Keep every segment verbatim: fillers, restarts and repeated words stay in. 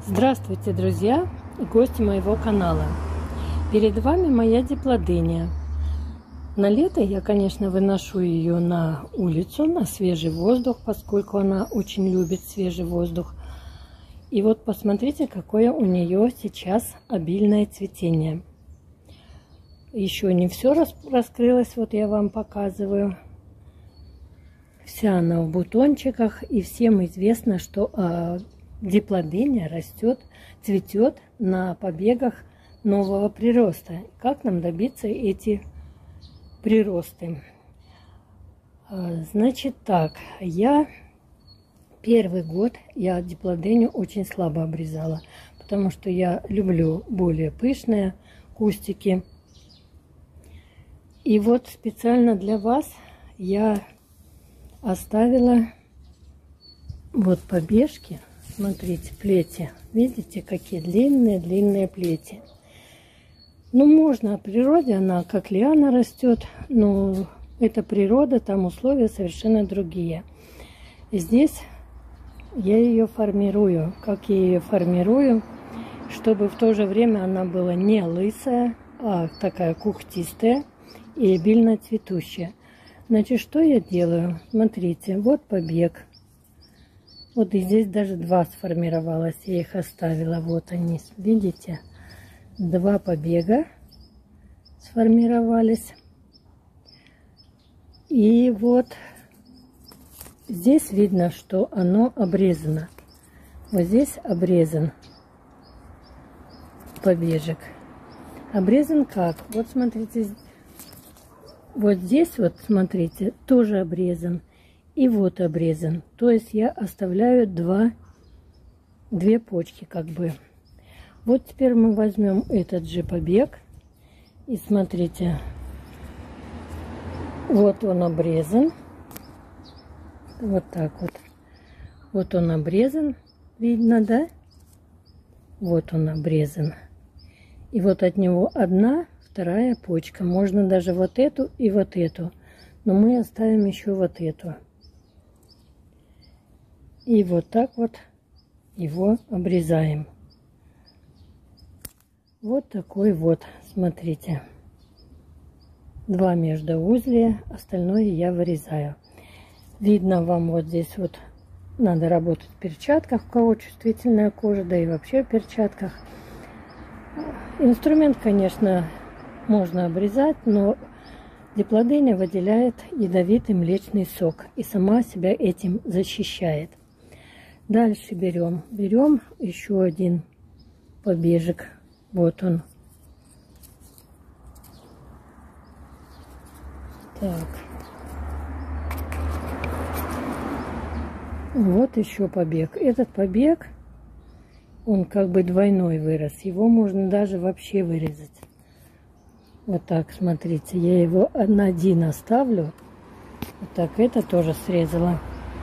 Здравствуйте, друзья и гости моего канала. Перед вами моя диплодения. На лето я, конечно, выношу ее на улицу, на свежий воздух, поскольку она очень любит свежий воздух. И вот посмотрите, какое у нее сейчас обильное цветение. Еще не все раскрылось, вот я вам показываю. Вся она в бутончиках, и всем известно, что а, диплодения растет, цветет на побегах нового прироста. Как нам добиться эти приросты? А, значит так, я первый год я диплодению очень слабо обрезала, потому что я люблю более пышные кустики. И вот специально для вас я оставила вот побежки. Смотрите, плети. Видите, какие длинные-длинные плети. Ну, можно, в природе она как лиана растет, но это природа, там условия совершенно другие. И здесь я ее формирую. Как я ее формирую, чтобы в то же время она была не лысая, а такая кухтистая и обильно цветущая. Значит, что я делаю? Смотрите, вот побег. Вот и здесь даже два сформировалось. Я их оставила. Вот они, видите? Два побега сформировались. И вот здесь видно, что оно обрезано. Вот здесь обрезан побежек. Обрезан как? Вот смотрите, вот здесь вот, смотрите, тоже обрезан. И вот обрезан. То есть я оставляю два, две почки как бы. Вот теперь мы возьмем этот же побег. И смотрите, вот он обрезан. Вот так вот. Вот он обрезан. Видно, да? Вот он обрезан. И вот от него одна, вторая почка. Можно даже вот эту и вот эту. Но мы оставим еще вот эту. И вот так вот его обрезаем. Вот такой вот, смотрите. Два междуузлия, остальное я вырезаю. Видно вам вот здесь вот, надо работать в перчатках, у кого чувствительная кожа, да и вообще в перчатках. Инструмент, конечно, можно обрезать, но диплодения выделяет ядовитый млечный сок и сама себя этим защищает. Дальше берем, берем еще один побежек. Вот он. Так. Вот еще побег. Этот побег, он как бы двойной вырос. Его можно даже вообще вырезать. Вот так, смотрите. Я его на один оставлю. Вот так, это тоже срезала.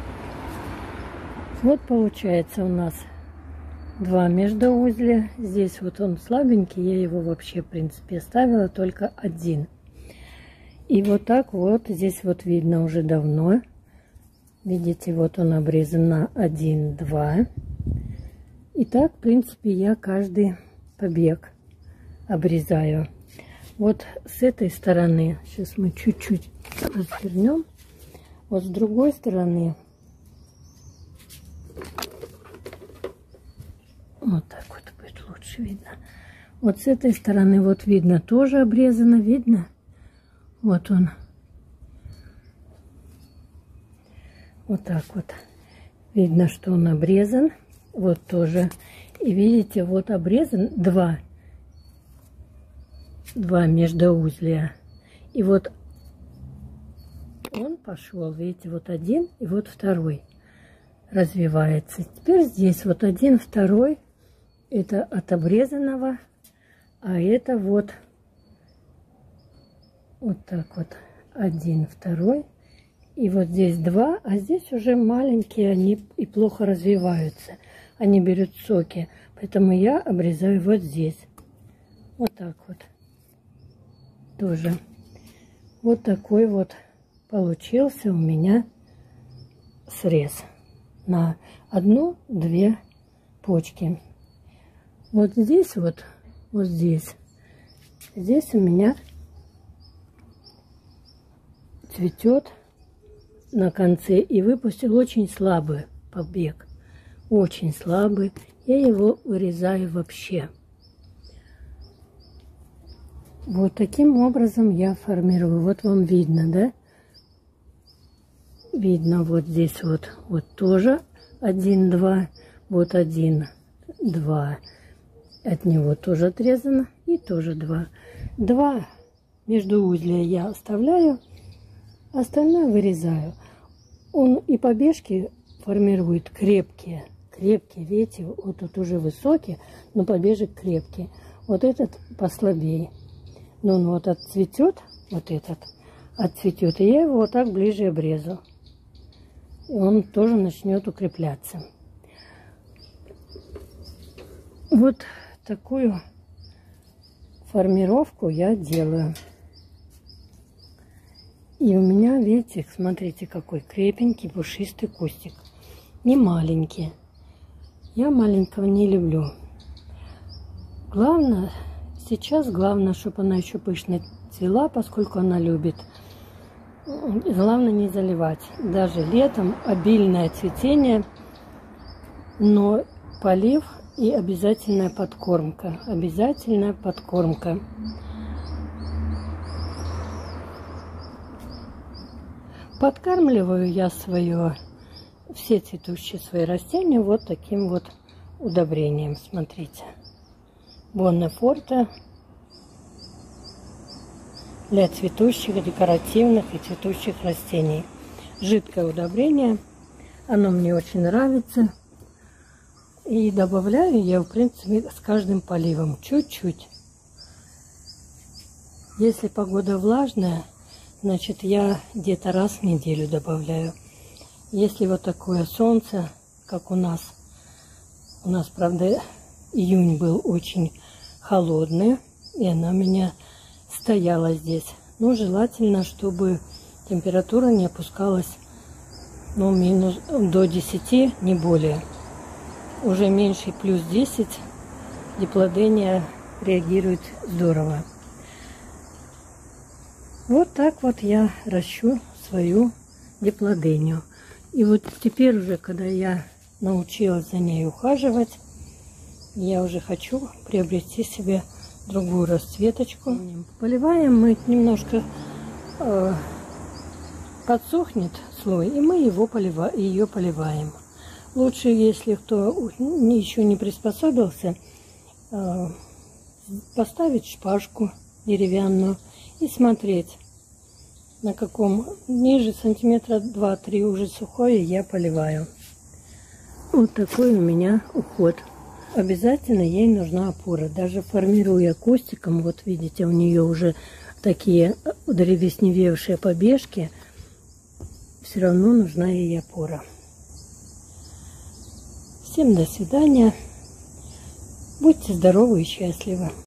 Вот получается у нас два междуузля. Здесь вот он слабенький, я его вообще в принципе оставила только один. И вот так вот здесь вот видно уже давно. Видите, вот он обрезан на один, два. И так в принципе я каждый побег обрезаю. Вот с этой стороны, сейчас мы чуть-чуть развернем. Вот с другой стороны. Вот так вот будет лучше видно. Вот с этой стороны вот видно, тоже обрезано, видно? Вот он. Вот так вот. Видно, что он обрезан. Вот тоже. И видите, вот обрезан два. Два междуузлия. И вот он пошел, видите, вот один и вот второй развивается. Теперь здесь вот один, второй. Это от обрезанного, а это вот, вот так вот, один, второй. И вот здесь два, а здесь уже маленькие, они и плохо развиваются. Они берут соки, поэтому я обрезаю вот здесь. Вот так вот. Тоже. Вот такой вот получился у меня срез на одну-две почки. Вот здесь вот, вот здесь, здесь у меня цветет на конце и выпустил очень слабый побег. Очень слабый. Я его вырезаю вообще. Вот таким образом я формирую. Вот вам видно, да? Видно вот здесь вот, вот тоже один, два, вот один, два. От него тоже отрезано и тоже два. Два междуузлия я оставляю, остальное вырезаю. Он и побежки формирует крепкие, крепкие, видите, вот тут уже высокие, но побежек крепкий. Вот этот послабее. Но он вот отцветет, вот этот отцветет, и я его вот так ближе обрезу. И он тоже начнет укрепляться. Вот такую формировку я делаю. И у меня, видите, смотрите, какой крепенький, пушистый кустик. Не маленький. Я маленького не люблю. Главное, сейчас главное, чтобы она еще пышно цвела, поскольку она любит. Главное не заливать. Даже летом обильное цветение, но полив и обязательная подкормка. Обязательная подкормка. Подкармливаю я свое, все цветущие свои растения вот таким вот удобрением. Смотрите. Боннефорте для цветущих, декоративных и цветущих растений. Жидкое удобрение. Оно мне очень нравится. И добавляю я, в принципе, с каждым поливом чуть-чуть. Если погода влажная, значит, я где-то раз в неделю добавляю. Если вот такое солнце, как у нас, у нас, правда, июнь был очень холодный, и она у меня стояла здесь. Но желательно, чтобы температура не опускалась, ну, минус до десяти, не более. Уже меньше плюс десять диплодения реагирует здорово. Вот так вот я ращу свою диплодению. И вот теперь уже, когда я научилась за ней ухаживать, я уже хочу приобрести себе другую расцветочку. Поливаем мы немножко, э, подсохнет слой, и мы его полива, ее поливаем. Лучше, если кто еще не приспособился, э, поставить шпажку деревянную и смотреть, на каком ниже сантиметра два-три уже сухое я поливаю. Вот такой у меня уход. Обязательно ей нужна опора. Даже формируя кустиком, вот видите, у нее уже такие древесневевшие побежки, все равно нужна ей опора. Всем до свидания. Будьте здоровы и счастливы.